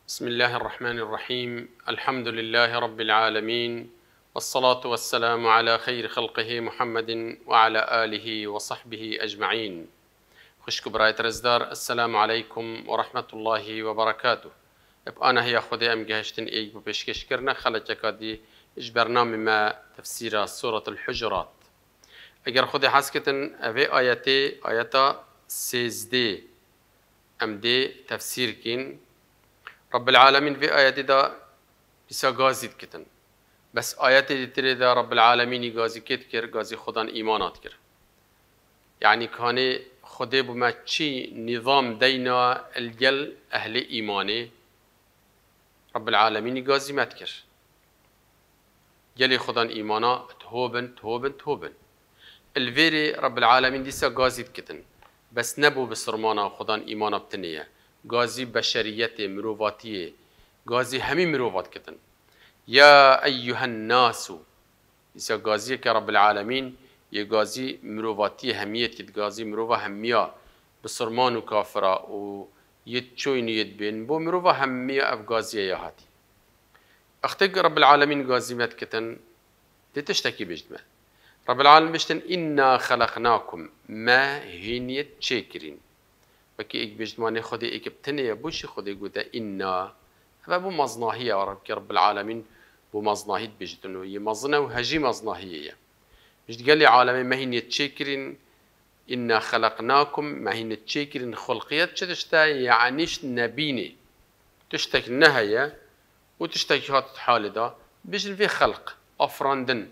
بسم الله الرحمن الرحيم. الحمد لله رب العالمين، والصلاة والسلام على خير خلقه محمد وعلى آله وصحبه أجمعين. خوشك برايت رزدار، السلام عليكم ورحمة الله وبركاته. أنا هي خذي أم جهشتن إيج ببشكش كرنا خلتك دي إيش برنامج ما تفسير سورة الحجرات. أجر خذي حسكتن أبي آياتا سيزدي أم دي تفسير كين رب العالمين في آيات دا بسا غازيد كتن، بس آيات دي تري دا رب العالمين غازي كت كر غازي خدان إيمانات كر، يعني كان خده بما چي نظام دينا الجل أهل إيماني رب العالمين غازي مات كر جلي خدان إيمانا تهوبن الفيري رب العالمين ديسا غازيد كتن، بس نبو بسرمانا خدان إيمانا بتنية غازي بشريته مروفاتيه غازي همي مروفات كتن. يا أيها الناس إذا غازي كرب العالمين يغازي مروفاتيه همية كت غازي مروفا همية بسرمان وكافرة ويتشوين يدبين بو مروفا همية أف غازية يا هاتي أختق رب العالمين غازي مات كتن تتشتكي بجدما رب العالمين بشتن إنا خلقناكم ما هينيت شاكرين وكي إيك بجدماني خدي إيك بتنية بوشي خدي قوتا إنا هذا بو مزناهية رب العالمين بو مزناهية بجدنو يمزنا وهجي مزناهية بجد قال لي عالمين ما هي نتشكرين إنا خلقناكم ما هي نتشكرين خلقيات تشتا يعنيش نبيني تشتك نهاية وتشتك هات حال دا بجد في خلق أفراندن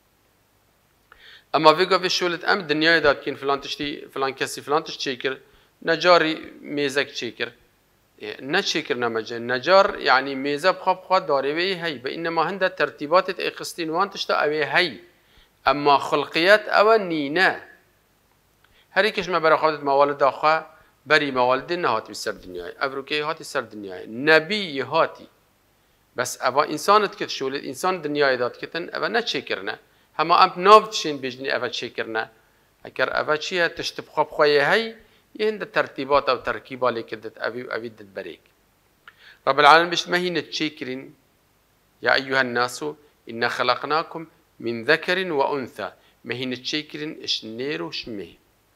أما فيقا في شولة أم الدنيا دا كين فلان تشتي فلان كسي فلان تشتكر نجاري ميزك تشكر نتشكر نمجن نجار يعني ميزة بخاب داري هي بإنما هند ترتيبات إخستين وان تشتا أبي هي أما خلقيات أو نينا هريكش ما برا خالد موالد أخا بري موالدنا هاتي بسر دنياي أبروكي هاتي سر دنياي نبي هاتي بس أبا إنسان تكت شولد إنسان دنياي دات كتن أبا نتشكرنا هما أم نافتشين بجني أبا تشكرنا أكر أبا شيء تشتب خاب خويا هي يهند ترتيبات أو تركيبة اللي كدت أبي بريك رب العالمين بيش ما هي نتشكرين يا أيها الناس إنا خلقناكم من ذكر وأنثى ما هي نتشكرين إش نير وشمه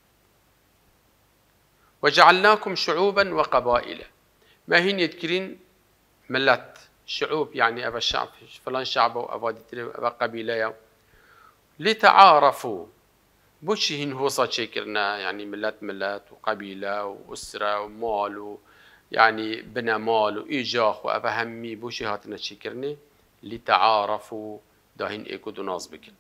وجعلناكم شعوبا وقبائل ما هي نتكرين ملات شعوب يعني أبا الشعب فلان شعب أو أبا قبيلة لتعارفوا بوشي هن هو صار شكرنا يعني ملات وقبيلة وأسرة ومال يعني بنا مال وإيجاخ وأفهمي بوشي هاتنا شكرني لتعارفوا داهين إيكو دو ناس بكن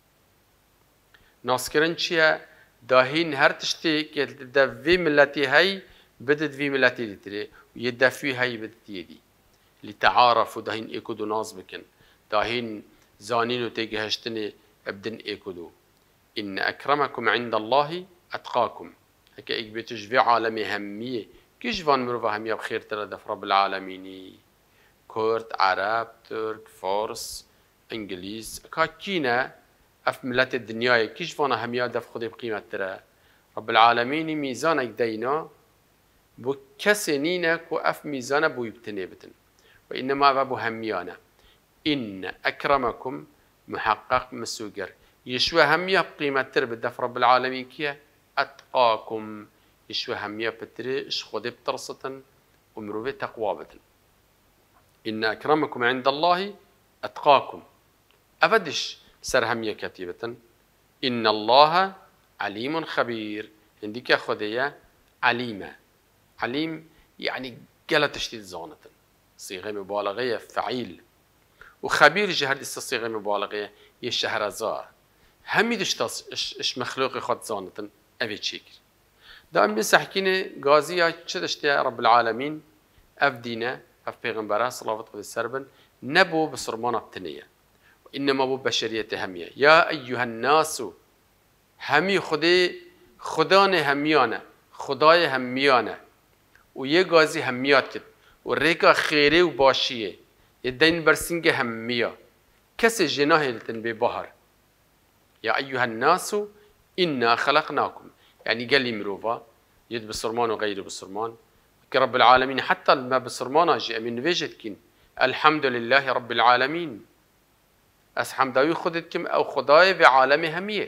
ناس كرنشيا داهين هر تشتي كده في ملتي هاي بدت في ملتي دي تري ويدا في هاي بدت يدي لتعارفوا داهين إيكو دو ناس بكن داهين زانين وتيجهشتني ابدن إيكو دو إن أكرمكم عند الله أتقاكم هكا إيك بتجفي عالمي همية كيش فان مروفا همية بخير ترى دف رب العالمين كورد عرب ترك فارس إنجليز كاكينا أف ملات الدنيا كيش فان همية دف خدي بقيمة ترى رب العالمين ميزانك دينا بو كسنينك وأف ميزانه بو يبتنبتن وإنما أبو هميانا إن أكرمكم محقق مسوقر يشوى همية بقيمة تر بدف رب العالمين كيا أتقاكم يشوى همية بتري إش خذي بترصة ومروفي تقوابة إن أكرمكم عند الله أتقاكم أفدش سر همية كتيبة إن الله عليم خبير عندك خذية عليمة عليم يعني قالت تشتيت زانة صيغة مبالغية فعيل وخبير جهد الصيغة مبالغية يشهرزار همي دشتاس إش مخلوق خد زانتن أبي تشكر دائما بنسحكينه غازية شدشتي رب العالمين أفدينا أف بيغمبرا صلى الله عليه وسلم نبو بصرمانة بتنية وإنما بو بشرية همية يا أيها الناس همي خدان هميانا خداي هميانا ويه غازي هميات كد وريكا خيري وباشية يدين برسنج همية كسي جناه لتنبي بحر يا أيها الناس إنا خلقناكم يعني قال لي مروفا يد بصرمان وغير بصرمان وكي رب العالمين حتى ما بسرمانا جي من وجدكين الحمد لله رب العالمين از حمداوی خودت کم او خدای و عالم همیه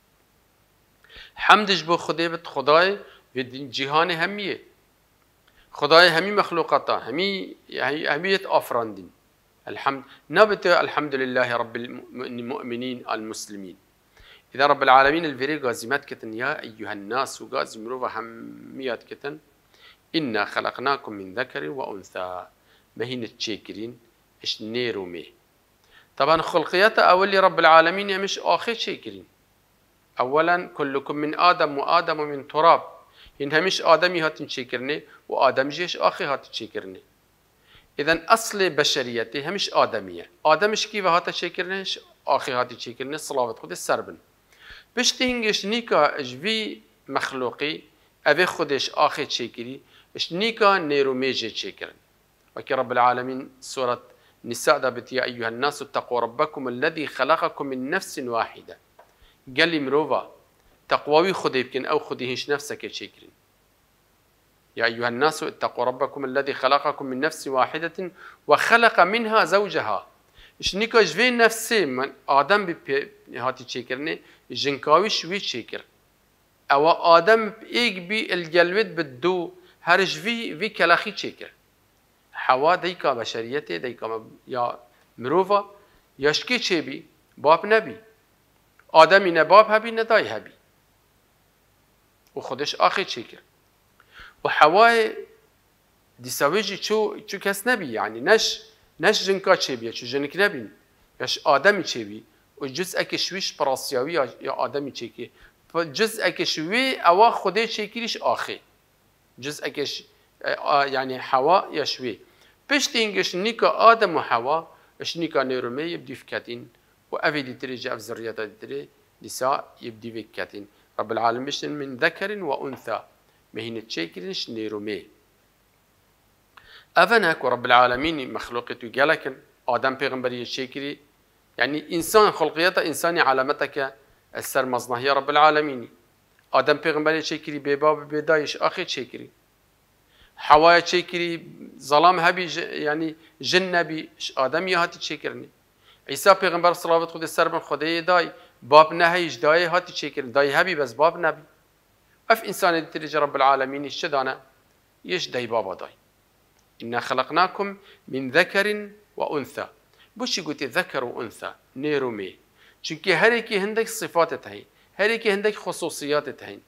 حمدش بو خدای بد خدای و جهان همیه خدای همی مخلوقاتا همیت آفراندین الحمد نبت الحمد لله رب المؤمنين المسلمين إذا رب العالمين الفيري غازمات كتن يا أيها الناس وغازم روفا هميات كتن إنا خلقناكم من ذكر وأنثى مهين تشيكرين إش نيرو مي طبعا خلقيات أولي رب العالمين مش آخر شيكرين أولا كلكم من آدم وآدم من تراب إن همش آدمي هاتن شيكرني وآدم جيش آخر هاتن شيكرني إذن أصل بشريتي همش آدمية آدمش كيف هاتا شيكرنش آخر هاتن شيكرني صلاة خود السربن بشتهنگش نيكا اجوي مخلوقي أبي خودش آخر شيكري اش نيكا نيرو ميجي شيكرن وكي رب العالمين سورة نساء دابت يا أيها الناس اتقوا ربكم الذي خلقكم من نفس واحدة قال لي مروفا تقواوي خدي يمكن أو خديهش نفسك شيكرين يا أيها الناس اتقوا ربكم الذي خلقكم من نفس واحدة وخلق منها زوجها اش نيكا جوي نفسي من آدم هاتي شيكرني جنكاوي شوي شيكر او آدم ايك بي الجلود بدو هرش في كلاخي شيكر حوا ديكا بشريته ديكا يا مروفا يشكي چه بي باب نبي آدمي نباب هبي نداي هبي وخدش آخي شيكر وحوا دي سويجي چو كس نبي يعني نش جنكا چه بي چو جنك نبي يش آدمي چه بي وجزء كشويش براسياوي يا آدمي چيكي جزء كشوي او خده چيكيش آخي جزء كش يعني حوا يا شوي بشتينجش نيكا آدم وحوا اش نيكا نيرومي يبدي فكاتين وافي دي تري جاف ذريات دي نساء يبدي فكاتين رب العالمين من ذكر وانثى مهين تشيكريش نيرومي افنك ورب العالمين مخلوقته قالك آدم پیغمبري تشيكري يعني إنسان خلقيته إنساني علامتك السر مصنهية رب العالمين آدم پیغمبری چیکری بباب بدایش آخر چیکری حوا چیکری ظلام هبی يعني جن نبی آدم یهاتی چیکرنی عیسی پیغمبر صلوات خود سر بن خدای دای باب نهیش دای هاتی چیکرنی دای هبی بس باب نبی اف انسان دیتریج رب العالمین شدانه يش دای بابا دای إنا خلقناكم من ذكر وأنثى بوشي قلت ذكر وأنثى نيرو مي چونكي هريكي هندك صفات تهين هريكي هندك خصوصيات تهين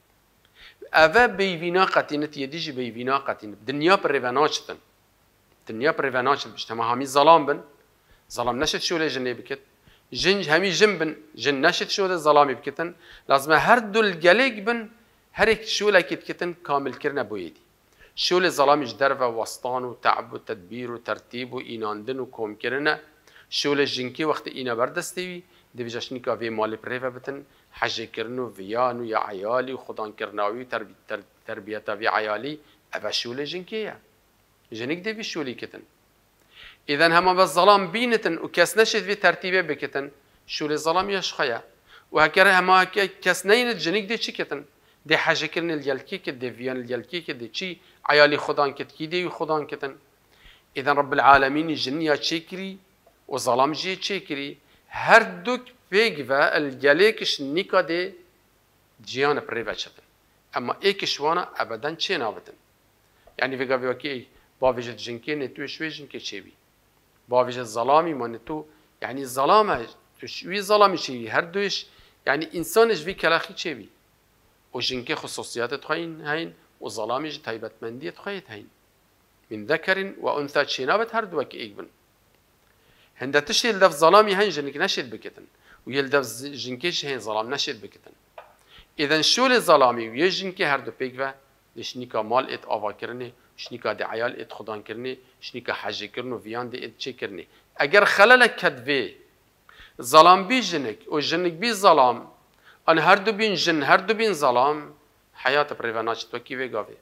أفا بيفينا قتينت يديجي بيفينا قتين دنيا بريفاناشتن دنيا بريفاناشتن بجتما همي ظلام بن ظلام نشت شولي جنة بكت جن همي جن بن جن نشت شولي ظلامي بكتن لازم هر دول جليك بن هريك شولي كتن كامل كرنا بويدي شولي ظلامش درفة وسطان وتعب وتدبير وترتيب وإيناندن وكوم كرنا شولي جنكي وقت إينا بردستوي دي بجاشنيكا في مالي بريفا بتن حج كرنو فيانو يا عيالي وخدان كرناوي تربيتا في عيالي أفا شولي جنكية جنك دي في شولي كتن إذن هما بالظلام بينتن وكاس نشد في ترتيبه بكتن شولي ظلام يشخيا وهكذا هما كاس نينت جنك دي كتن دي حاجة كرن الجلكي كت دي فيان الجلكي كت دي چي عيالي خدان كت كي دي خدان كتن إذن رب العالمين الجنية تشكري وظلام جي تشكري هر دوك بيجوا الجليكش نيكا دي جيان بريفا شتن أما إيكش وانا أبدا چه نابتن يعني في قبل وكي باوجد جنكي نتو شوي جنكي شوي باوجد ظلامي ما نتو يعني الظلامة شوي ظلامي شوي هر دوش يعني إنسانش في كلاخي شوي وجنكي خصوصيات تخين هين وظلامي تايبت مندية تخيت هين من ذكر وأنثى شنابت هر دوك إيقبن هندا تشي يلدف ظلامي هين جنك نشد بكتن ويلدف جنكيش هين ظلام نشد بكتن إذن شو الظلامي ويجنكي هر دو بيقوا لشنيكا مال ات آوا كرني شنيكا دي عيال ات خدان كرني شنيكا حج كرنو فيان دي ات چه كرني اگر خلالك كدوي ظلام بي جنك و جنك بي ظلام ان هر دو بين جن هر دو بين ظلام حياة بريفاناش توكي ويقاوي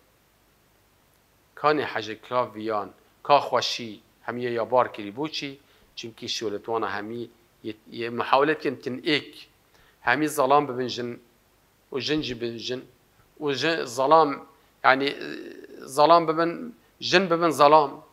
كاني حج كلا فيان كا خوشي هميه يابار كري بوچي چونكي شولتوانا همي محاولة كنتن ايك همي ظلام ببن جن وجنجي بن جن وظلام يعني ظلام ببن جن ببن ظلام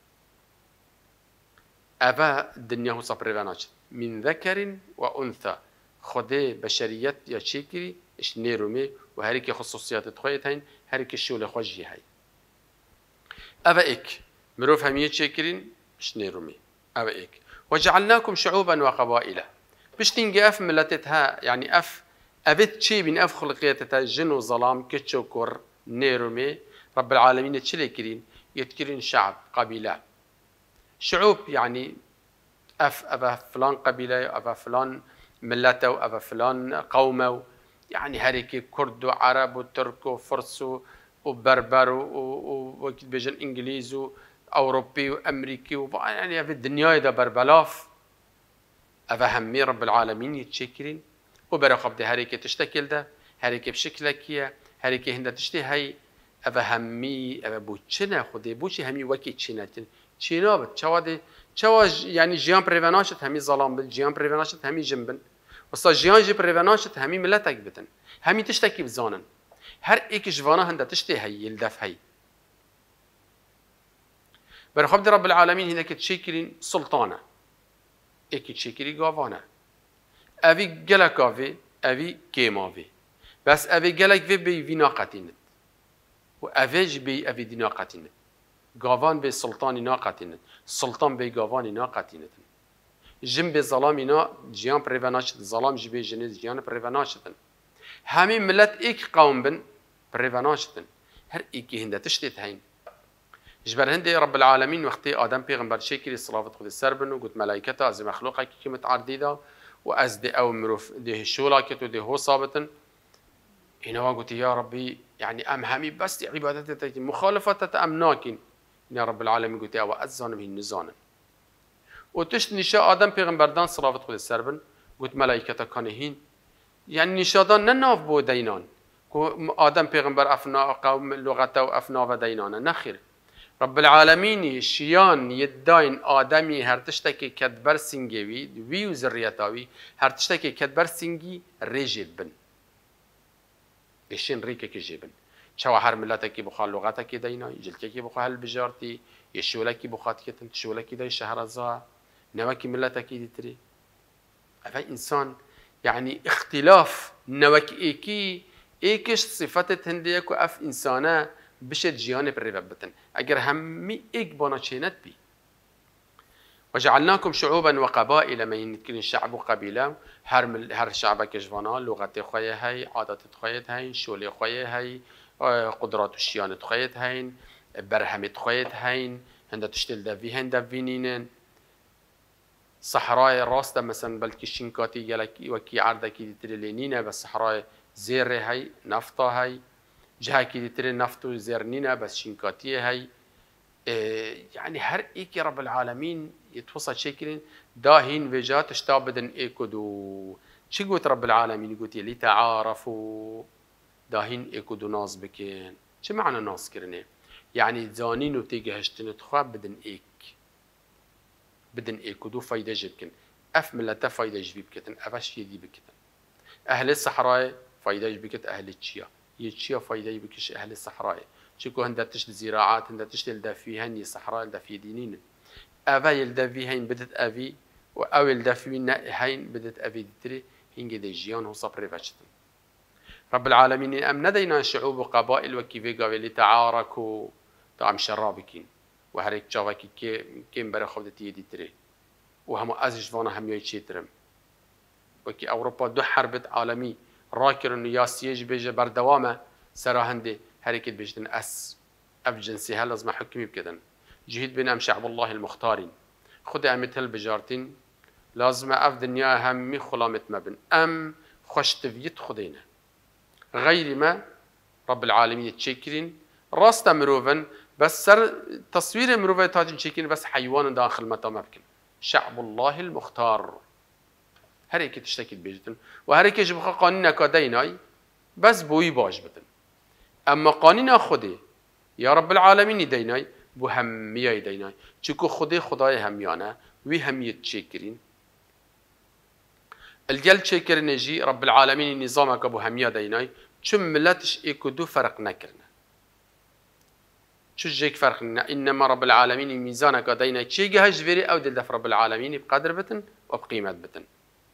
أبا الدنيا هو صبر بناش من ذكر وأنثى خده بشريت يا شكري إيش نيرومي وهريك خصوصيات تخويتين هريك الشغل خوجي هاي أبا إيك مروف همية شكرين إيش نيرومي أبا إيك وجعلناكم شعوبا وقبائل باش تنجي أف ملتتها يعني أف أبت شي من أف خلقيتها جن وظلام كتشوكر نيرومي رب العالمين تشلي كرين يتكرين شعب قبيلة شعوب يعني أبا فلان قبيلة أبا فلان ملته وأبا فلان قومه يعني هريك كرد وعرب وترك وفرس وبربر وكيف بيجن إنجليز وأوروبي وأمريكي يعني في الدنيا ده بربلاف أبا همي رب العالمين يتشكرين وبرقب ده هريك تشتكل ده هريك بشكلك هي هريك هندا تشتي هاي أبا همي أبا بوتشنا خدي بوشي همي وكي تشينا تشينا بتشوادي چاوا يعني جيان بريفاناشت همي ظلام بل جيان بريفاناشت همي جنبن وصا جيان جي بريفاناشت همي ملتك بتن همي تشتكي بزانن هر ايك جوانا هندا تشتي هي يلدف هي برخبد رب العالمين هناك تشكرين سلطانه ايك تشكري غافانا افي جلكافي افي كيمافي بس افي جلك في بيناقتين وافيج بي افي ديناقتين گاوان به سلطانی ناقتینت سلطان به گاوانی ناقتینت جن به ظلامی نا جیان پریوناشت ظلام جبه جنیز جیان پریوناشتن همین ملت ایک قوم بن پریوناشتن هر ایکی هنده تشتیت هین جبر هنده رب العالمین وقتی آدم پیغمبر شکری صلافت خود سر بن و گوت ملائکتا از مخلوقا که متعردی دا و از ده او مروف ده شولا کتو ده هو صابتن هنا قلت يا ربي يعني ام همي بس عبادتك مخالفتك ام ناكن يا رب العالمين قلت يا وأذن به النزان وتشت نشاء آدم پیغمبردان صلوات خود سربن قلت ملائكة كانهين يعني نشادان نناف بو دينان آدم پیغمبر افنا قوم لغته وافنا و دينان نخير رب العالمين شيان يداين آدمي هر تشتكي كدبر سنگوي ويو ذريتاوي هر تشتكي كدبر سنگي ريجيد بن إيشين ريكي كجيبن شوا هر ملتك بخال لغتك دينا جلتك بخال بجارتي يشولك بخات كتن تشولك داي شهر الزا نوكي ملتك ديتري أفا إنسان يعني اختلاف نوك إيكش صفات هنديك وأف إنسانا بشت جيانب الربابتن أجر همي إيك بانا چينت بي وجعلناكم شعوبا وقبائل ما ينكرين شعب وقبيلة هر شعب كجوانا لغة خوية هاي عادات خوية هاي شولي خوية هاي قدرات الشيان خوية هاي برهمة خوية هاي هندا تشتل دافي هندا فينينن صحراء راستا مثلا بلكي شنكاتي يلك وكي عردكي تريلينينا بس صحراء زير هاي نفطة هاي جهاكي تري نفطو زيرنينا بس شنكاتي هاي يعني هر إيكي رب العالمين يتوصل شكلين داهين وجات تشتابدن إيكودو شو قلت رب العالمين قلت لي تعارفوا داهين إيكودو ناس بكين شو معنى ناس كرني يعني زانين وتيجي هشتن تخواب بدن إيكودو فايدة جبكن أف ملتا فايدة جبي بكتن أفش يدي بكتن أهل الصحراء فايدة جبكت أهل التشيا يتشيا فايدة جبكش أهل الصحراء شكو هندا تشتل زراعات هندا تشتل دافيهن الصحراء الدافي دينين أفا يلدافيهن بدت أفي وأو يلدافيهن هين بدت أفي دتري هنجي دي جيان هو صبري باشتن رب العالمين أم ندينا شعوب وقبائل وكيفي قابل تعاركوا طعم شرابكين وهريك جاواكي كيم برا خودتي يدي تري وهم أزجوانا هم يتشيترم وكي أوروبا دو حرب عالمي راكر إنه ياسيج بيجي بردوامه سراهندي هريكت بيجدن أف جنسي لازم حكمي بكدن جهد بين أم شعب الله المختارين خد أمثل بجارتين لازم أف دنيا همي خلامت مبن أم خوش تفيت خدينا غير ما رب العالمين تشكرين راست مروفن بس سر تصوير مروفة تاتين تشكرين بس حيوان داخل متى مبكن شعب الله المختار هريك تشتكي بيجدن وهريك يجبخ قانينا كديناي بس بوي باش بدن اما قانون خودی یا رب العالمین دینای بو همیای دینای چکو خودی خدای همیانه وی همیت چیکرین الجل چیکرین جی رب العالمین نظامك بو همیا دینای چون ملتش ایکو دو فرق نکرنه شو جيك فرق إنما رب العالمين ميزانك دينا شي جهج فيري أو دلدف رب العالمين بقدر بتن وبقيمة بتن.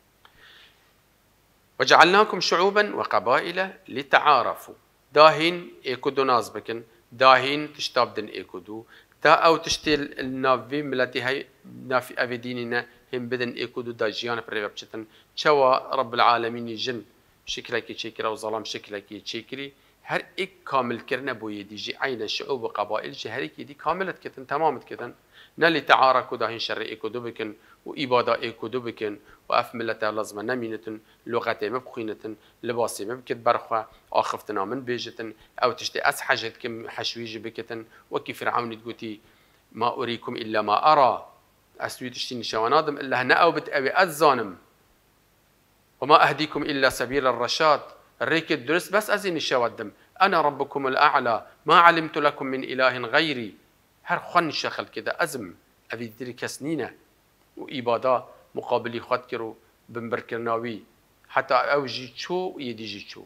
وجعلناكم شعوبا وقبائل لتعارفوا داهين إيكودو ناس بكن داهين تشتابدن إيكودو تا أو تشتيل النافي ملتي هاي نافي أبي ديننا هم بدن إيكودو داجيان بريبا بشتن شوا رب العالمين جن شكلك يشكرا وظلام شكلك يشكري هر إك كامل كرنا بوي ديجي عين الشعوب وقبائل جهريك دي كاملت كتن تمامت كتن نالي تعاركوا داهين شر إيكودو بكن وإبادة إيكودو بكن وأف ملتا لازم نمينتن لغتي مبخينتن لباسي مبكت برخوا آخفتنا من بيجتن أو تشتي أس حاجت كم حشويج بكتن وكي فرعون تقولي ما أريكم إلا ما أرى أسوي تشتي نشوانادم إلا هنا أو بتأبي الظانم وما أهديكم إلا سبيل الرشاد الريك الدرس بس أزين الشوادم أنا ربكم الأعلى ما علمت لكم من إله غيري هر خن شخل كده أزم أبي دري سنينة وإبادة مقابل خد كرو بمبركرناوي حتى أوجي شو يديجي شو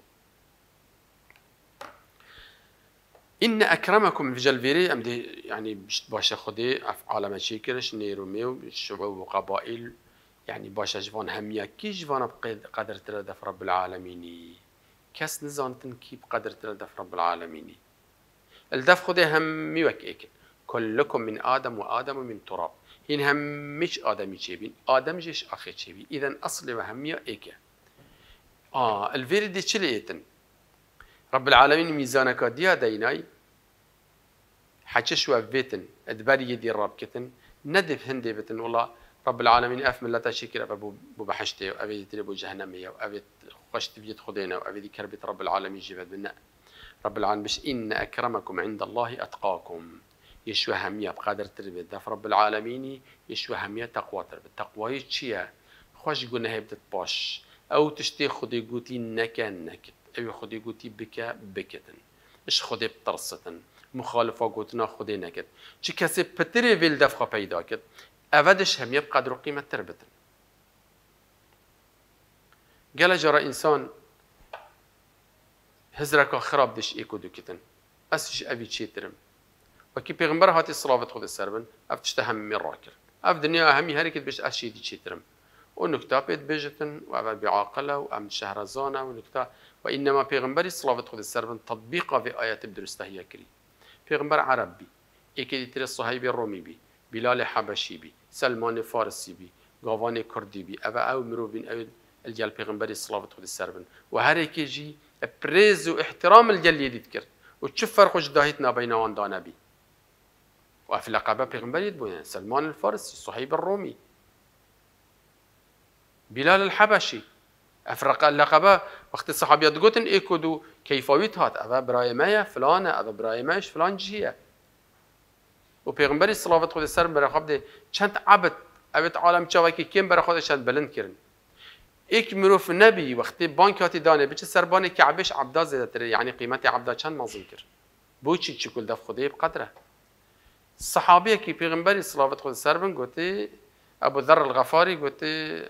إن أكرمكم في جلفيري أمدي يعني باشا خدي عالم شيكرش نيروميو الشعوب وقبائل يعني باشا جوان هميا كي جوان بقدر تردف رب العالمين كاس نزانتن كي بقدر تردف رب العالمين الدف خدي همي وكيك كلكم من آدم وآدم من تراب هين هم مش آدمي تشيبين آدم جيش أخي تشيبين إذن أصل وهمية إيكا الفيري دي تشليتن رب العالمين ميزانك ديا ديناي حكش وفيتن ادباري يدي الرب كتن ندف هندي بتن والله رب العالمين أف ملتا شكر أبو بحشتي وأبي تربو جهنمية وأبي خشت بيت خدينا وأبي دي كربت رب العالمين جيبت بنا رب العالمين بش إن أكرمكم عند الله أتقاكم يشوى همية بقدر تربية دف رب العالمين يشوى همية تقوى تربية تقوى يتشيا خوش قلنا هي بتتباش أو تشتي خدي قوتي نكت أو خدي قوتي بكتن إيش خدي بترصتن مخالفة قوتنا خدي نكت شي كسي بتري فيل دفقة بيدا كت أفادش همية بقدر قيمة تربية قال جرى إنسان هزرك خراب دش إيكو دو كتن أسش أبي تشي ترم وكي پیغمبر هاتی صلوات خود سربن افتشته هم می راکر اف دنیا همی هرکت بش اشیدی چیترم و نکتا بيت بيجتن و بعاقله و ام شهرزانه و نکتا و انما پیغمبری صلوات خود سربن تطبيقا في آيات بدرسته هي كري پیغمبر عربي اكيد ترى صهيب الرومي بي بلال حبشي بي سلمان فارسي بي غاوان كردي بي او مروبين او الجال پیغمبری صلوات خود سربن و هر یکی جی بريز و احترام الجل يذكر وتشوف فرق جداهيتنا بين وان دانا بي وفي لقبه پیغمبر يدبونه سلمان الفارسي صهيب الرومي بلال الحبشي افرق اللقبه وقت الصحابيات قوتن ايكودو كيفاويت هات ابا براي مايا فلانه ابا براي مايش فلان جيه وبيغمبري صلوات خود سر برا خبده چند عبد ابت عالم چاوكي كيم برا خود چند بلند كرن ايك مروف نبي وقت بانك هاتي دانه بچ سربانه كعبش عبدا زيادتر يعني قيمتي عبدا چند مازن كر بوچي چكل دف خدي بقدره الصحابيه كي بيغمبري صلوات خود سربن قوتي ابو ذر الغفاري قوتي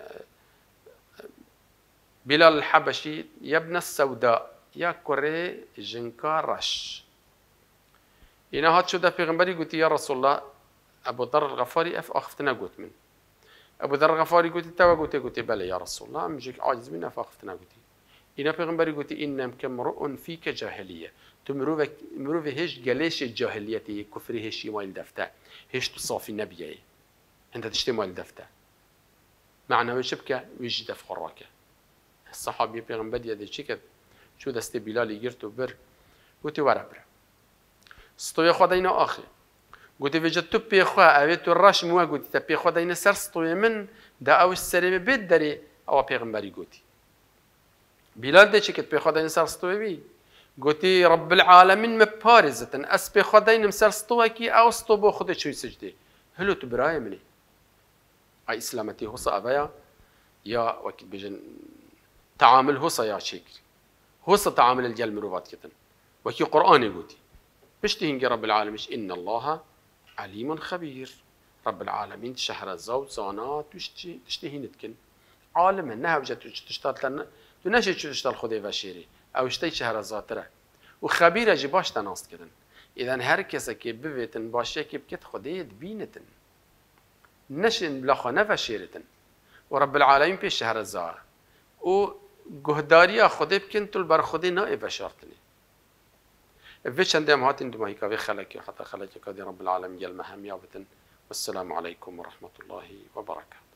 بلال الحبشي يا ابن السوداء يا كوري جنكا رش إن هاد شو ده پیغمبري قلت يا رسول الله أبو ذر الغفاري أخفتنا قلت من أبو ذر الغفاري قلت توا قلت بلى يا رسول الله مجيك عاجز منا فأخفتنا قلت إن پیغمبري قلت إن كمرؤ فيك جاهلية تمرو هيش جليش الجاهلية كفر هيش مال دفتة هيش تصافي نبيه أنت تشتي مال دفتة معنى وشبكة ويجي دف خراكه الصحابي پیغمبر يده چی کرد شو دست بلالی گرت و بر گوتی ورا بر ستوی خدا اینا آخه گوتی وجد تو پی خوا اوی تو راش مو گوتی تا پی خدا اینا سر ستوی من دا او سری بيد داری او پیغمبری گوتی بلال ده چی کرد پی خدا اینا سر ستوی بی گوتی رب العالمین مپارزتن اس پی خدا اینا سر ستوی کی او ستو بو خدا چوی سجده هلو تو برای منی ای اسلامتی حصا اویا یا وقت بجن تعامل هوصا يا شيكري هوصا تعامل الجل مروفات كتن وكي قرآن يقولي بشتهنجي رب العالمين إن الله عليم خبير رب العالمين شهر الزوج زانات تشتهين تكن عالم انها وجدت تشتغل لنا تنشي تشتغل خذي بشيري او اشتي شهر الزاتره وخبير جباش تناست كدن إذا هر کسی که بویتن باشه که بکت خدایت بینتن نشن بلا خانه و شیرتن و رب العالمین پیش شهر زار و گهداری خدای بکن تو بر خدای نه بشارتنی في چندم هاتين دماغي كافي خلك حتى خلك كادي رب العالمين يلمهم يابتن والسلام عليكم ورحمة الله وبركاته.